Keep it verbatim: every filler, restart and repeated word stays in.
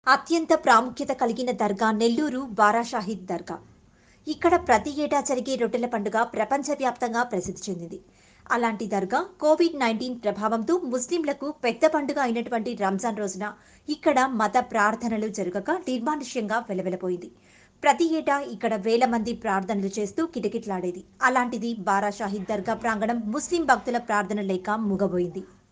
అత్యంత ప్రాముఖ్యత కలిగిన దర్గా నెల్లూరు బారా షాహీద్ దర్గా. ఇక్కడ ప్రతి ఏటా జరిగే రొట్టెల పండుగ ప్రపంచవ్యాప్తంగా ప్రసిద్ధి చెందింది. అలాంటి దర్గా కోవిడ్ నైన్టీన్ ప్రభావంతో ముస్లింలకు పెద్ద పండుగ అయినటువంటి రంజాన్ రోజున ఇక్కడ మత ప్రార్థనలు జరగక నిర్మానుష్యంగా వెలవెలపోయింది. ప్రతి ఏటా ఇక్కడ వేల మంది ప్రార్థనలు చేస్తూ కిటకిటలాడేది. అలాంటిది బారా షాహీద్ దర్గా ప్రాంగణం ముస్లిం భక్తుల ప్రార్థన లేక మూగబోయింది.